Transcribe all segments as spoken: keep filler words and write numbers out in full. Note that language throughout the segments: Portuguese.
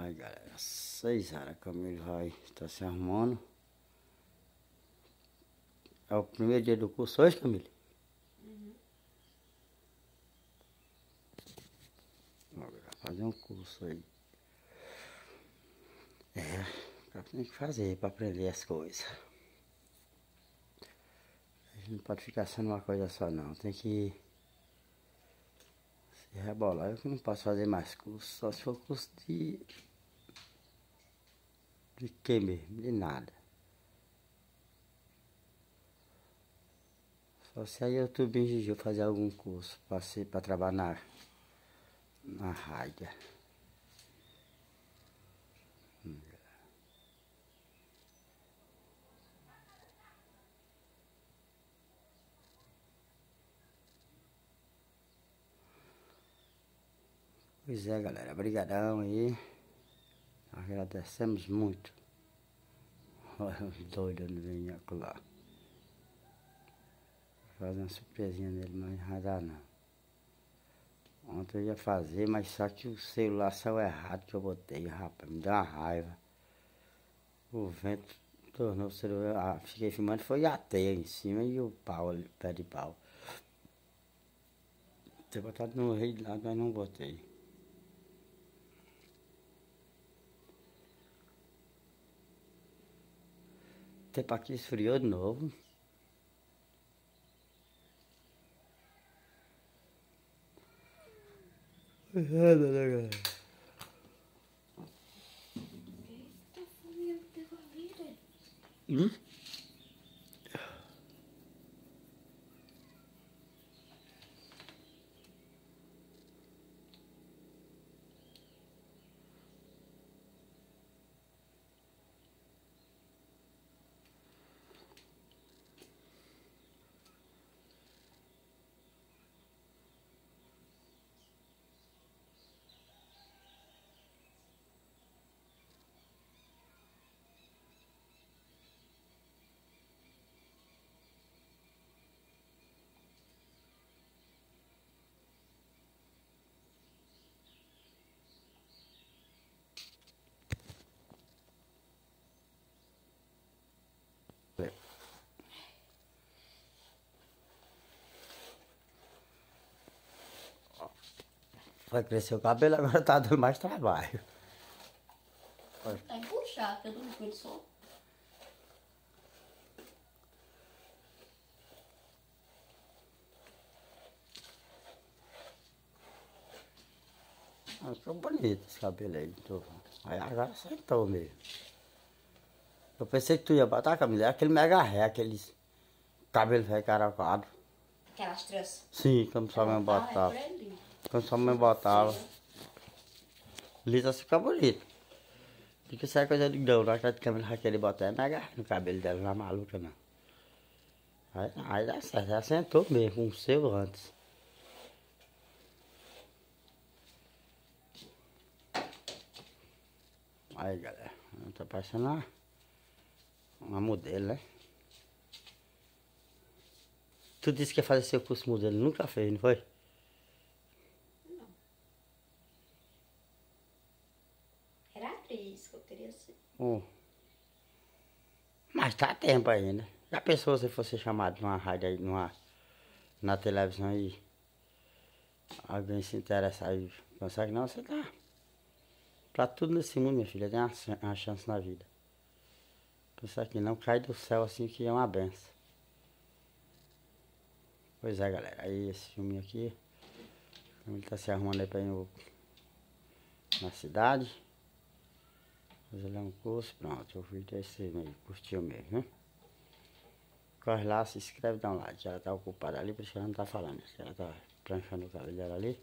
Aí galera, seis horas a Camille vai estar se arrumando. É o primeiro dia do curso hoje, Camille? Uhum. Vai fazer um curso aí. É, tem que fazer para aprender as coisas. A gente não pode ficar sendo uma coisa só não, tem que se rebolar. Eu que não posso fazer mais curso, só se for curso de... De que mesmo? De nada. Só se a YouTube exigiu fazer algum curso para ser, para trabalhar na, na rádio. Hum. Pois é, galera, brigadão aí. Agradecemos muito. Olha os doidos não vêm lá. Vou fazer uma surpresinha nele, mas não vai dar não. Ontem eu ia fazer, mas só que o celular saiu errado que eu botei, rapaz, me deu uma raiva. O vento tornou o celular, ah, fiquei filmando, foi a teia em cima e o pau ali, o pé de pau. Ter botado no rei de lado, mas não botei. O tempo aqui esfriou de novo. Nada, né, galera? Eita, família, pegou a vida. Hum? Vai crescer o cabelo, agora tá dando mais trabalho. Tá empuxado, eu dormi com ele só. Ah, ficou bonito esse cabelo aí. Tô... Aí agora acertou mesmo. Eu pensei que tu ia botar, Camila, aquele mega ré, aqueles cabelo recaracado. Aquelas tranças. Sim, como sua mãe botava. Como sua mãe botava. Lisa fica bonito. Porque isso é coisa de não, não que a Camila vai querer botar é mega ré no cabelo dela, não é maluca não. Aí, aí dá certo, ela sentou mesmo, com o seu antes. Aí galera, tá parecendo uma, uma modelo, né? Tu disse que ia fazer seu curso modelo, nunca fez, não foi? Não. Era atriz que eu queria ser. Oh. Mas tá a tempo ainda. Já pensou se fosse chamado numa rádio aí, numa, na televisão aí? Alguém se interessar e pensar que não, você tá. Pra tudo nesse mundo, minha filha, tem uma, uma chance na vida. Pensar que não cai do céu assim que é uma benção. Pois é, galera, aí esse filme aqui, ele tá se arrumando aí pra ir no, na cidade. Fazer um curso, pronto, o vídeo é esse aí, curtiu mesmo, né? Corre lá, se inscreve, dá um like. Ela tá ocupada ali, por isso que ela não tá falando. Ela tá pranchando o cabelo dela ali.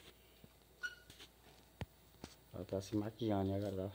Ela tá se maquiando, né, galera?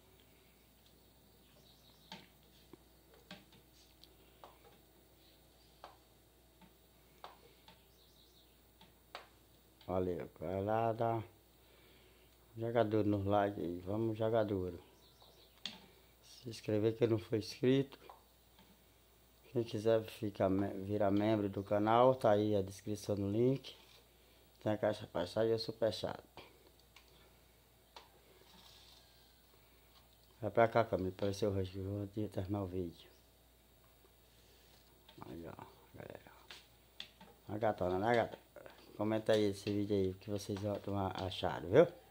Valeu, vai lá, dá joga duro nos likes aí, vamos jogar duro. Se inscrever quem não foi inscrito. Quem quiser ficar, virar membro do canal, tá aí a descrição no link. Tem a caixa pra sair e o superchat. Vai pra cá, Camilo, apareceu o rosto que eu vou te- terminar o vídeo. Aí, ó, galera. A gatona, né, gata? Comenta aí esse vídeo aí, o que vocês acharam, viu?